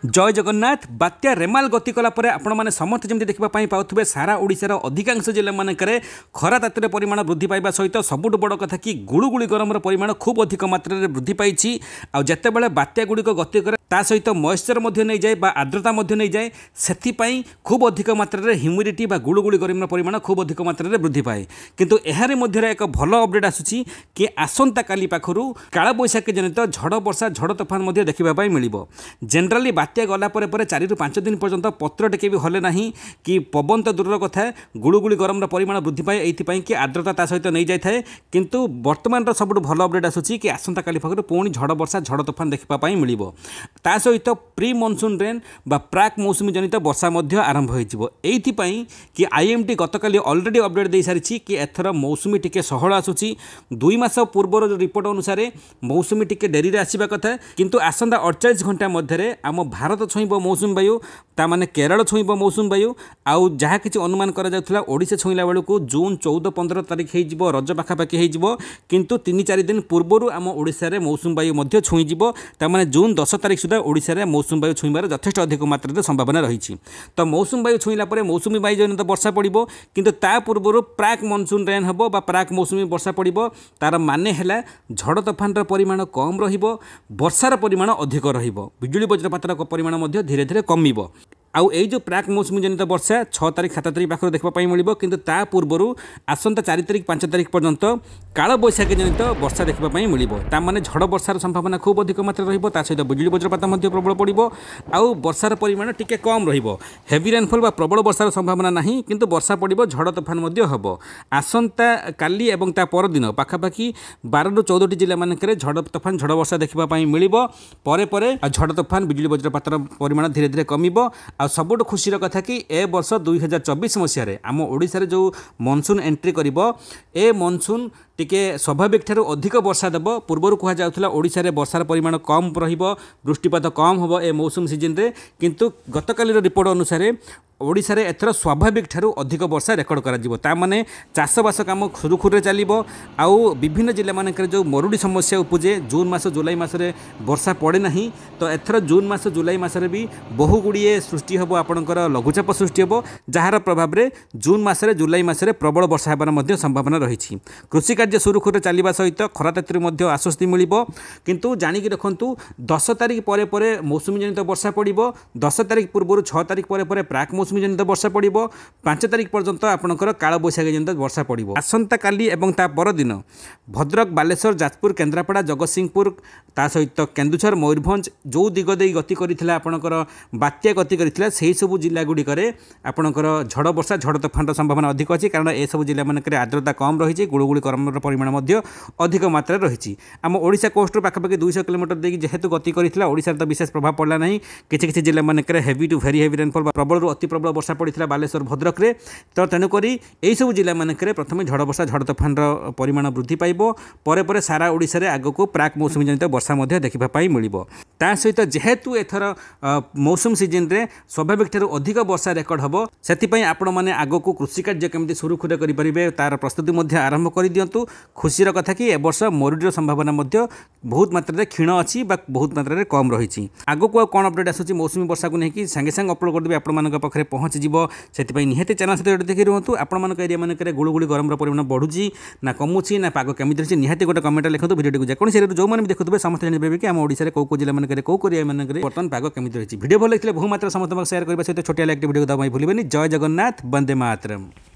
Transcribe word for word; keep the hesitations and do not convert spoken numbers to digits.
जय जगन्नाथ। बात्या रेमाल गति कलापर आपण मैंने समस्त जमी देखा पाथे सारा ओडिशार अधिकांश जिला मानक खरा तातिर परिमाण वृद्धि पाइबा सहित सबुठ बड़ कथा कि गुड़ुगुड़ी गरम परिमाण खूब अधिक मात्रा में वृद्धि पाई। आते बात्या गुड़िक गति करे ता सहित मॉइस्चर नहीं जाए आर्द्रता नहीं जाए से खूब अधिक मात्रा में ह्यूमिडिटी गुड़ुगुड़ी गरम परिमाण खूब अधिक मात्रा में वृद्धि पाए। किंतु एहारे मध्य एक भल अपडेट आसूची कि आसंता काली पाखरु काल बैशाखी जनित झड़ वर्षा झड़ तोफान देखा मिल। जनराली बात्या गला परे परे चारि रु पांच दिन पर्यंत पत्र टेके भी हले नहीं कि पवन तो दूर कथा गुड़ुगुड़ी गरम परिमाण वृद्धि पाए ये कि आर्द्रता ता सहित नहीं जाए। किंतु वर्तमान सब भल अपडेट आसूची कि आसंता काली पाखरु पुणी झड़ वर्षा झड़ तोफान देखा मिल। ता सहित प्री मनसून रेन बा प्राक मौसुमी जनित वर्षा आरंभ हो कि आईएमडी गतकाली अलरेडी अपडेट दे सारी कि एथर मौसुमी टिके सहल आसूची। दुई मास पूर्वर रिपोर्ट अनुसार मौसुमी टिके डेरी आसवा कथा किंतु आसंता अड़चाश घंटा मध्य आम भारत छुईब मौसुमी वायु ताने केरल छुईब मौसुमी वायु आउ जहाँ किसी अनुमान करा ओडिशा छुईला बेलू जून चौदह पंद्रह तारीख हो रज पाखापाखि हो किंतु तीन चार दिन पूर्वर आम ओडिशा मौसुमी वायु छुईब ताने जून दस तारीख सुधा ओडिशा मौसुमी वायु छुईबार यथेष्ट अधिक मात्रा संभावना रही। तो मौसुमी वायु छुईला मौसुमी वायु जनित वर्षा पड़ो किंतु ता पूर्व प्राक मनसून रेन हम बा प्राक मौसुमी वर्षा पड़ो तार माने है झड़ तोफान परिमाण कम रर्षार परिमाण अधिक बिजुली वज्रपातर परिमाण धीरे धीरे कमिब। आउ ए जो प्राक मौसुमी जनित वर्षा छह तारीख सात तारीख पाखर देखा मिल किंतु ता पूर्व आसंता चार तारीख पांच तारीख पर्यंत काल बैशाखी जनित वर्षा देखा मिल। ताने झड़ वर्षार संभावना खूब अधिक मात्रा रहा सहित बिजुली वज्रपात प्रबल पड़ो आउ वर्षार परिमाण टिके कम हेवी रेनफॉल बा प्रबल वर्षार संभावना नहीं किंतु वर्षा पड़ो झड़ तोफान हम आसंता काली एवं ता परदिन पाखापाखि बारह रु चौदह जिला मानक झड़ तोफान झड़ वर्षा देखा मिल। झड़ तोफान बिजुली वज्रपातर परिमाण धीरे धीरे कमिब। आ सबुठ खुशीर कथा कि ए वर्ष दुई हजार चौबीस मसीह आम ओडिशा जो मनसून एंट्री करिब ए मनसून टिके स्वाभाविक ठारू अधिक वर्षा देव। पूर्वर कहुला ओडिशा रे वर्षार परिमाण कम रहिबो वृष्टिपात कम होबो ए मौसम सीजन रे किंतु गतकाली रिपोर्ट अनुसार ओडिशा रे एथर स्वाभाविक ठारू अधिक वर्षा रेकर्ड करा ताने चाषबास काम सुरुखुरे चलिबो। आउ विभिन्न जिला मानक जो मरुड़ी समस्या उपजे जून मास जुलाई मासरे वर्षा पड़े नहीं तो एथर जून मास जुलाई मासरे भी बहु गुड़िए सृष्टि हम आपणकर लघुचाप सृष्टि हम जार प्रभाव में जून मासरे जुलाई मासरे प्रबल वर्षा होबार संभावना रही। कृषि कार्य सुरुखुरे चलवा सहित खरा तातिर आश्वस्ति मिल किंतु जानिक रखु दस तारीख पर पर मौसुमी जनित वर्षा पड़ो दस तारीख पूर्व छह तारीख पर पर प्राक मौसुमी जनित वर्षा पड़ो पांच तारीख पर्यंत आपणकर काल बैशाखी जनित वर्षा पड़ो। आसंता काली एवं ता परदिन भद्रक बालेश्वर जाजपुर केन्द्रापड़ा जगतसिंहपुर ता सहित केन्दुझर मयूरभंज जो दिग दे गति करथिला आपणकर बात्या गति करथिला सेही सब जिला गुडी करे आपणकर झड़ वर्षा झड़ तोफान संभावना अधिक अछि कारण ए सब जिला मानक आर्द्रता कम रही गुड़ुगुड़ी गरम परिमाण अधिक मात्रा रही। आम ओडिशा कोस्ट पाखापाखि दुई सौ किलोमीटर देखिए जेहेतु गति करथिला ओडिशा तो विशेष प्रभाव पड़ला नहीं किसी किसी जिला मानक heavy to very heavy rainfall प्रबल अति प्रबल वर्षा पड़ता बालेश्वर भद्रक रे तो तेणुक यही सब जिला मानक प्रथम झड़ वर्षा झड़ तोफान परिमाण वृद्धि पाइब परे परे सारा ओडिशा रे आग को प्राक मौसुमी जनित वर्षा देखा मिल। ता सहित जेहेतु एथर मौसम सीजन रे स्वाभाविक ठारू अधिक वर्षा रेकर्ड हम से आपण मैंने आग को कृषि कार्य केमती सुरुखुरे करेंगे तार प्रस्तुति आरंभ कर दिंतु। खुशीर कथा कि एवर्ष मरुड़ीर संभावना बहुत मात्रा क्षीण अच्छी बहुत मात्रा कम रही। आग को कौन अपडेट आसूँ मौसुमी वर्षा को लेकिन सांगे सांगे अपलोड करदेवी आपण पाखे पहुँचीज से निहाती चैनल सहित देखिए रुहतु। आपण एरिया मानक गुड़ुगुड़ी गरम परिमाण बढ़ुची ना कमुची ना पाग केमी रही निहाती गोटे कमेंट लिखते भिडियो जेकोसी जो मैंने भी देखुए समस्त जानते कि आम ओडिशा कौ कौ जिला मानक कौ एरिया मानक बर्तमान पाग केमी रही। भिडियो भल लगे बहु मात्रा समस्त शेयर करने सहित छोटिया लाइक भिडियो दबाई भूलें। जय जगन्नाथ वंदे मातरम।